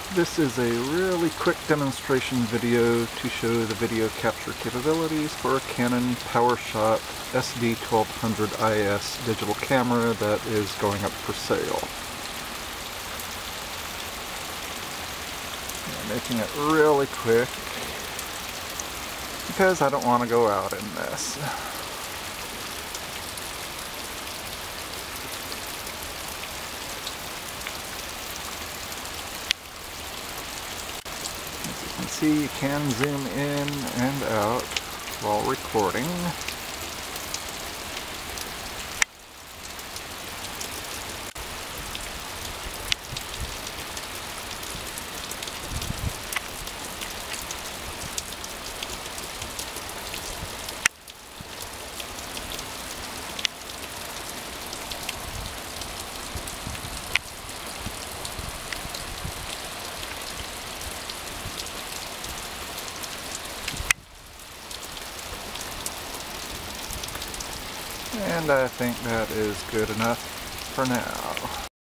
This is a really quick demonstration video to show the video capture capabilities for a Canon PowerShot SD1200 IS digital camera that is going up for sale. I'm making it really quick because I don't want to go out in this. You can see you can zoom in and out while recording. And I think that is good enough for now.